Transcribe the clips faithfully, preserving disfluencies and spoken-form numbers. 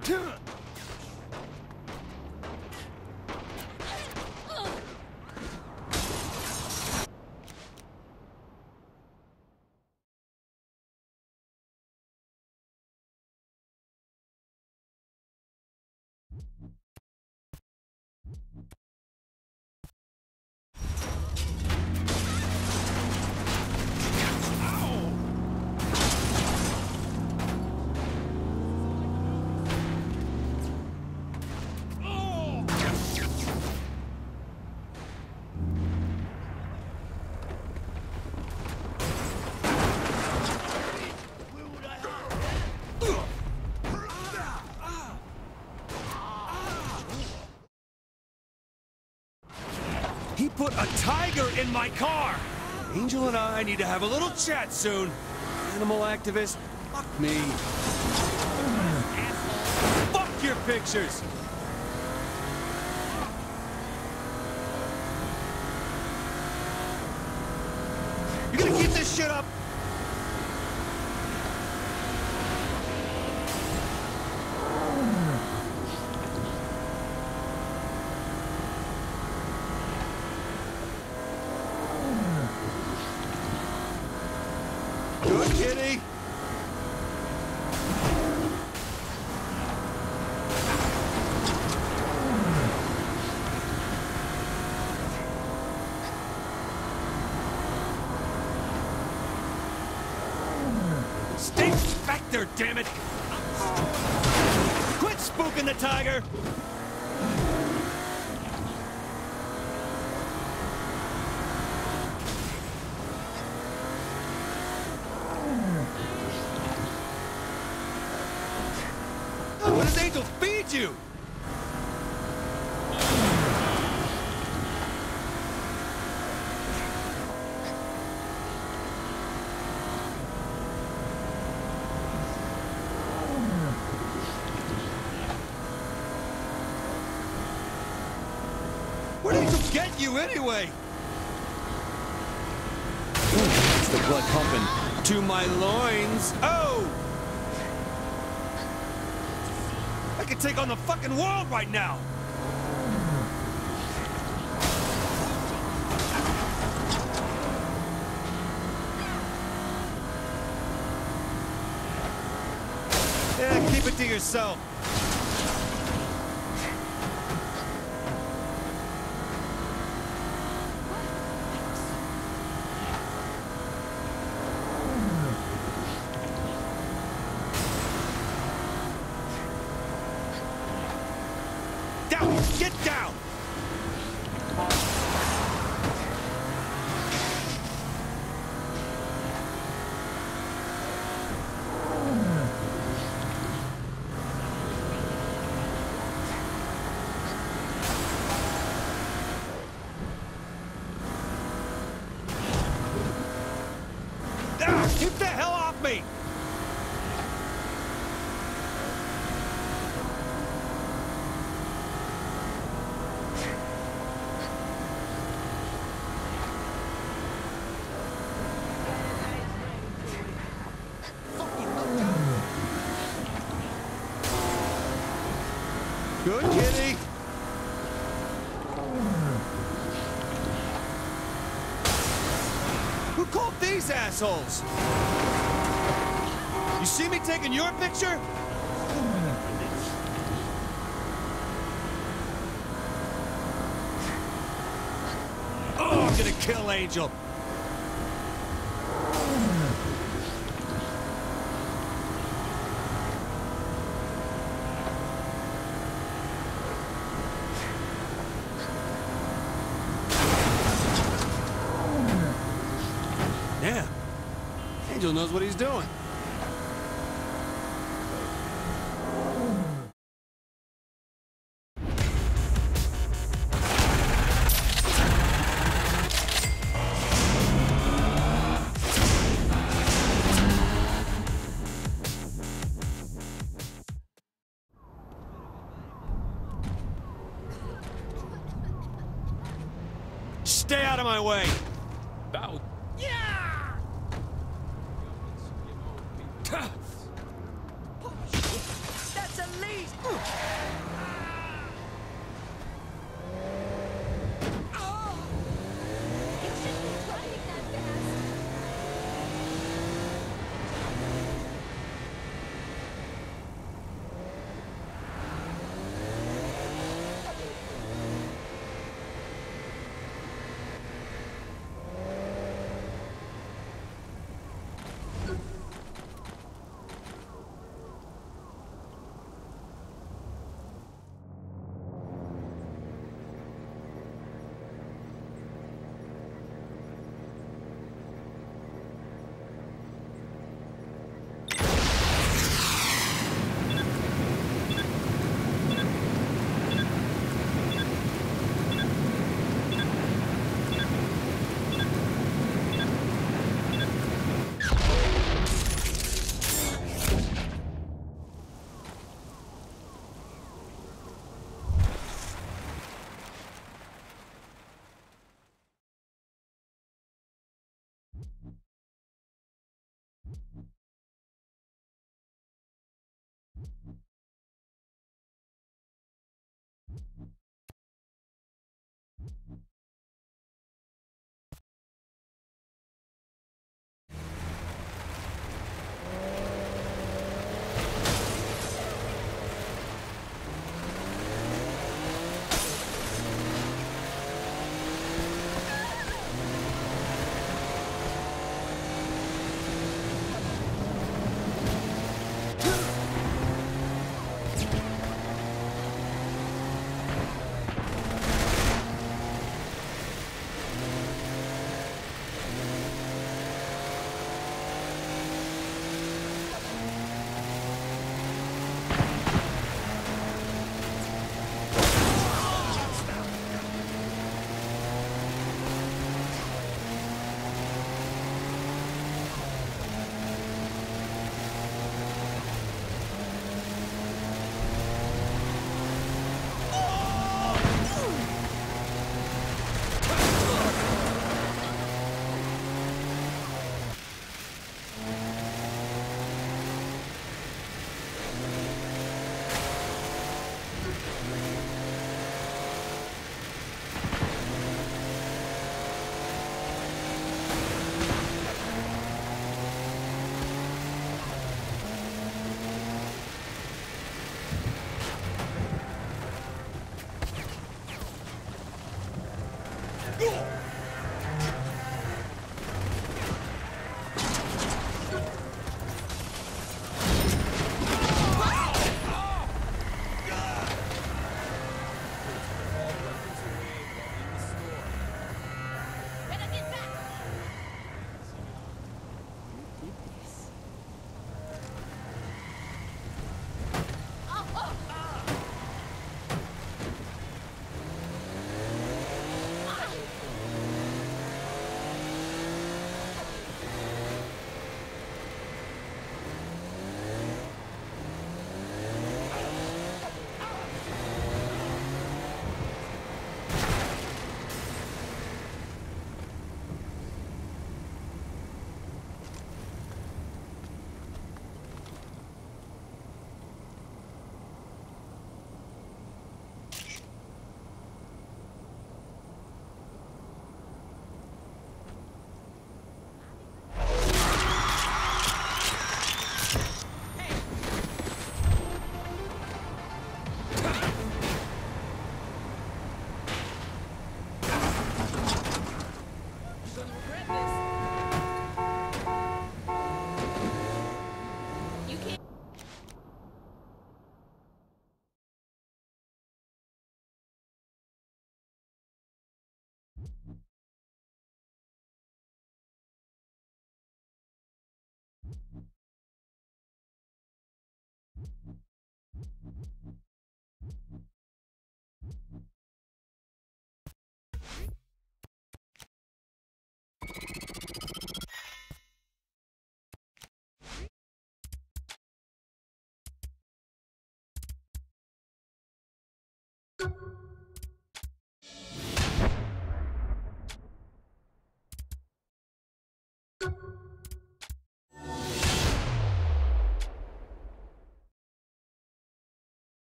He put a tiger in my car! Angel and I need to have a little chat soon. Animal activist, fuck me. Fuck your pictures! You gonna keep this shit up? Good kitty! Stay back there, damn it! Quit spooking the tiger! What does Angel feed you? Where did Angel get you anyway? It's the blood pumping to my loins. Oh! I could take on the fucking world right now! Yeah, keep it to yourself. Down! Get down! Ah, keep the hell off me! Good kitty. Who called these assholes? You see me taking your picture? Oh, I'm gonna kill Angel. Yeah, Angel knows what he's doing. Stay out of my way! Bow. Yeah! That's a least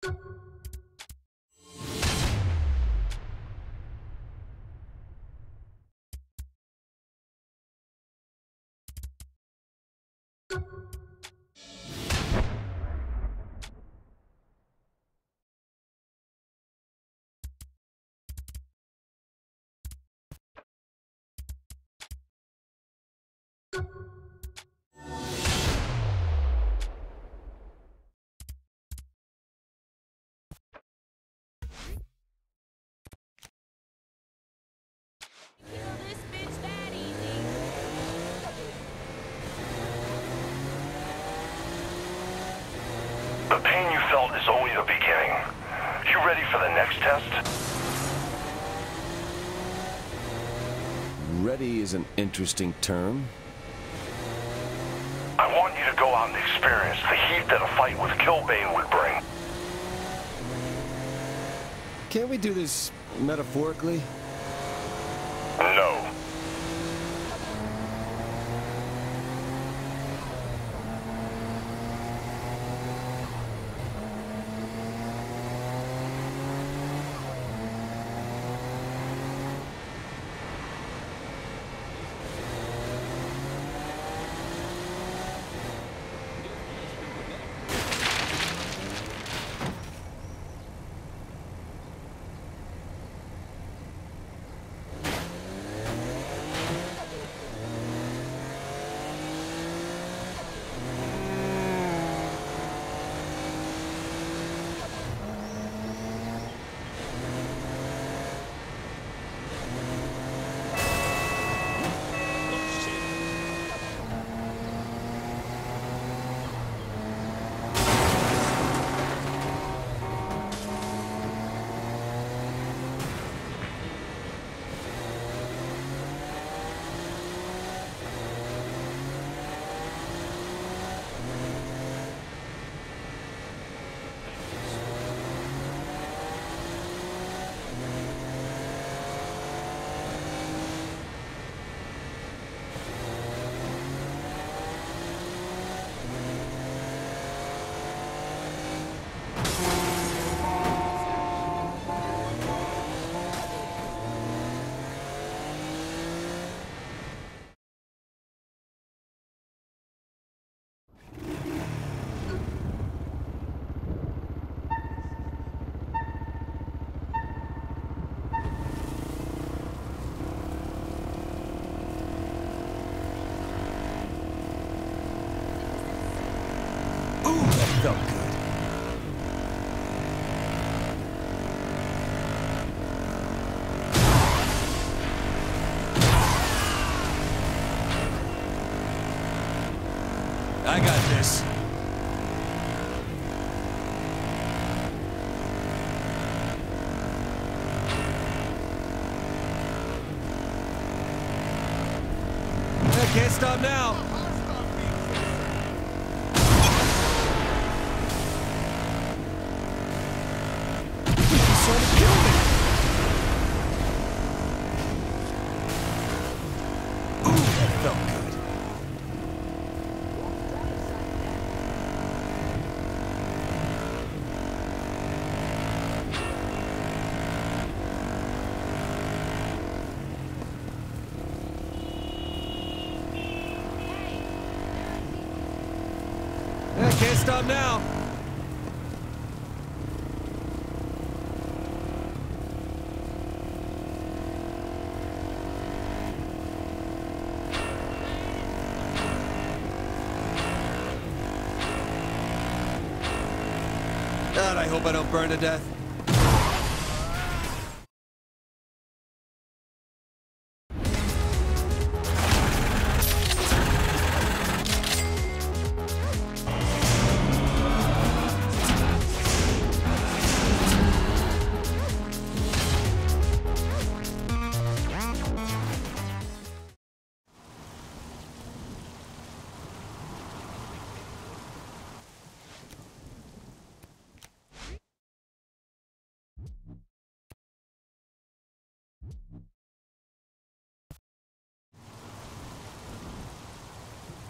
The pain you felt is only the beginning. You ready for the next test? Ready is an interesting term. I want you to go out and experience the heat that a fight with Killbane would bring. Can't we do this metaphorically? No. Felt good. I got this. I can't stop now. Trying to kill me. Ooh, that felt good. I can't stop now. God, I hope I don't burn to death.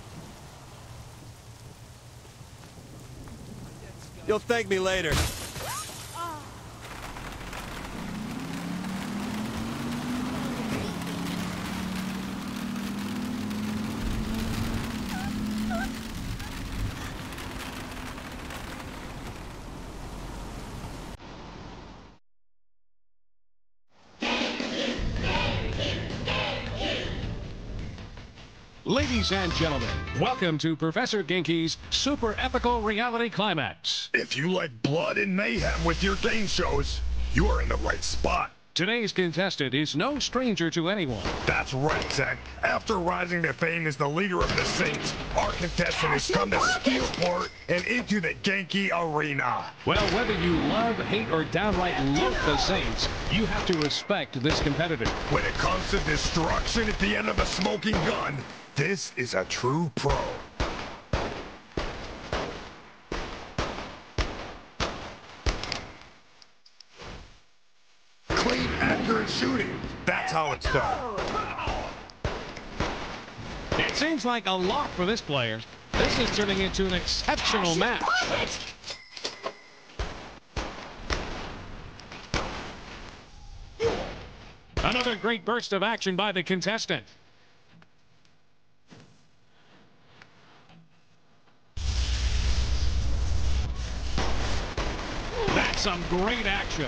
You'll thank me later. Ladies and gentlemen, welcome to Professor Genki's Super Epical Reality Climax. If you like blood and mayhem with your game shows, you are in the right spot. Today's contestant is no stranger to anyone. That's right, Zach. After rising to fame as the leader of the Saints, our contestant has come to Steelport and into the Genki Arena. Well, whether you love, hate, or downright loathe the Saints, you have to respect this competitor. When it comes to destruction at the end of a smoking gun, this is a true pro. Clean, accurate shooting. That's how it's done. It seems like a lot for this player. This is turning into an exceptional match. Another great burst of action by the contestant. That's some great action.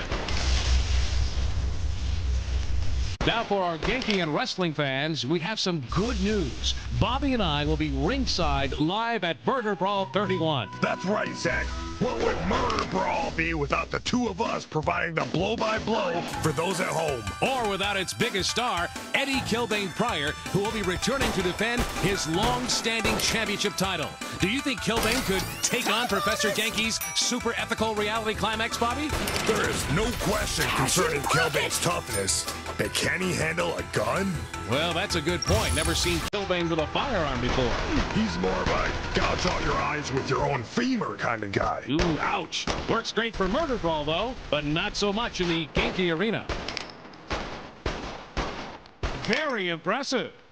Now for our Genki and wrestling fans, we have some good news. Bobby and I will be ringside live at Murder Brawl thirty-one. That's right, Zach. What would Murder Brawl be without the two of us providing the blow-by-blow for those at home? Or without its biggest star, Eddie Kilbane Pryor, who will be returning to defend his long-standing championship title. Do you think Kilbane could take on Professor Genki's super ethical reality climax, Bobby? There is no question concerning Kilbane's toughness, but can he handle a gun? Well, that's a good point. Never seen Kilbane with a firearm before. He's more of a gouge out your eyes with your own femur kind of guy. Ooh, ouch. Works great for Murder Brawl, though, but not so much in the Genki arena. Very impressive.